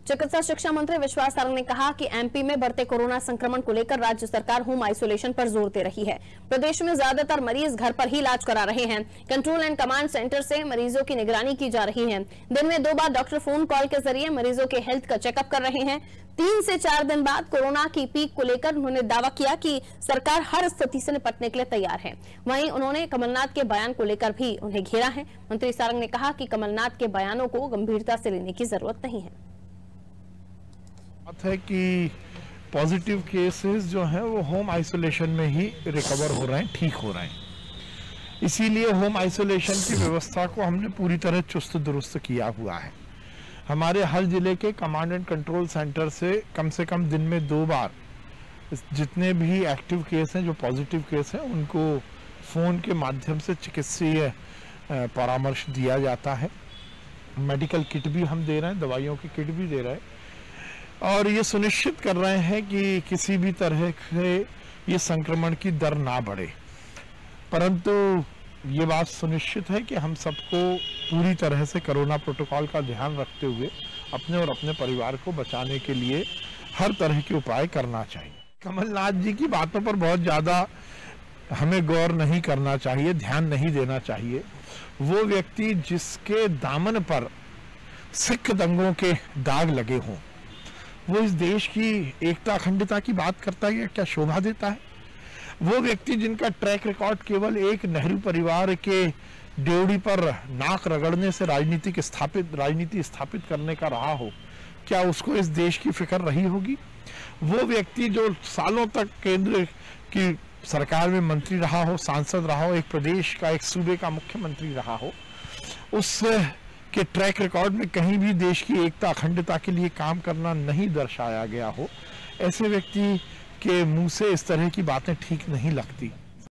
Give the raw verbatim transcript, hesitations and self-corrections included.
चिकित्सा शिक्षा मंत्री विश्वास सारंग ने कहा कि एमपी में बढ़ते कोरोना संक्रमण को लेकर राज्य सरकार होम आइसोलेशन पर जोर दे रही है। प्रदेश में ज्यादातर मरीज घर पर ही इलाज करा रहे हैं। कंट्रोल एंड कमांड सेंटर से मरीजों की निगरानी की जा रही है। दिन में दो बार डॉक्टर फोन कॉल के जरिए मरीजों के हेल्थ का चेकअप कर रहे हैं। तीन से चार दिन बाद कोरोना की पीक को लेकर उन्होंने दावा किया कि सरकार हर स्थिति से निपटने के लिए तैयार है। वहीं उन्होंने कमलनाथ के बयान को लेकर भी उन्हें घेरा है। मंत्री सारंग ने कहा कि कमलनाथ के बयानों को गंभीरता से लेने की जरूरत नहीं है। बात है कि पॉजिटिव केसेस जो हैं वो होम आइसोलेशन में ही रिकवर हो रहे हैं, ठीक हो रहे हैं। इसीलिए होम आइसोलेशन की व्यवस्था को हमने पूरी तरह चुस्त दुरुस्त किया हुआ है। हमारे हर जिले के कमांड एंड कंट्रोल सेंटर से कम से कम दिन में दो बार जितने भी एक्टिव केस हैं, जो पॉजिटिव केस हैं, उनको फ़ोन के माध्यम से चिकित्सीय परामर्श दिया जाता है। मेडिकल किट भी हम दे रहे हैं, दवाइयों की किट भी दे रहे हैं और ये सुनिश्चित कर रहे हैं कि किसी भी तरह से ये संक्रमण की दर ना बढ़े। परंतु ये बात सुनिश्चित है कि हम सबको पूरी तरह से कोरोना प्रोटोकॉल का ध्यान रखते हुए अपने और अपने परिवार को बचाने के लिए हर तरह के उपाय करना चाहिए। कमलनाथ जी की बातों पर बहुत ज़्यादा हमें गौर नहीं करना चाहिए, ध्यान नहीं देना चाहिए। वो व्यक्ति जिसके दामन पर सिख दंगों के दाग लगे हों, वो इस देश की एकता अखंडता की बात करता है, क्या शोभा देता है? वो व्यक्ति जिनका ट्रैक रिकॉर्ड केवल एक नेहरू परिवार के ड्योढ़ी पर नाक रगड़ने से राजनीतिक स्थापित राजनीति स्थापित करने का रहा हो, क्या उसको इस देश की फिक्र रही होगी? वो व्यक्ति जो सालों तक केंद्र की सरकार में मंत्री रहा हो, सांसद रहा हो, एक प्रदेश का, एक सूबे का मुख्यमंत्री रहा हो, उस के ट्रैक रिकॉर्ड में कहीं भी देश की एकता अखंडता के लिए काम करना नहीं दर्शाया गया हो, ऐसे व्यक्ति के मुंह से इस तरह की बातें ठीक नहीं लगती।